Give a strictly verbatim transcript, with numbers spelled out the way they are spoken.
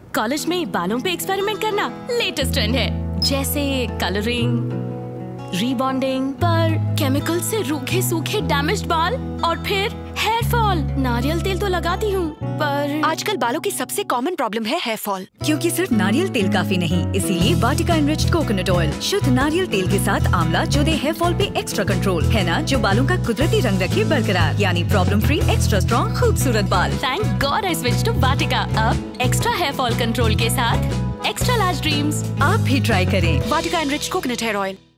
College में बालों पे एक्सपेरिमेंट करना लेटेस्ट ट्रेंड है, जैसे कलरिंग, रीबॉन्डिंग, पर केमिकल से रूखे सूखे डैमेज्ड बाल और फिर हेयर फॉल। नारियल तेल तो लगाती हूँ, पर आजकल बालों की सबसे कॉमन प्रॉब्लम है हेयर फॉल। क्योंकि सिर्फ नारियल तेल काफी नहीं, इसीलिए वाटिका एनरिच्ड कोकोनट ऑयल शुद्ध नारियल तेल के साथ आंवला जो दे हेयर फॉल पे एक्स्ट्रा कंट्रोल, है ना, जो बालों का कुदरती रंग रखे बरकरार, यानी प्रॉब्लम फ्री, एक्स्ट्रा स्ट्रॉन्ग, खूबसूरत बाल। Thank God I switch to Vatika. अब एक्स्ट्रा हेयर फॉल कंट्रोल के साथ एक्स्ट्रा लार्ज ड्रीम्स। आप भी ट्राई करें Vatika enriched coconut hair oil.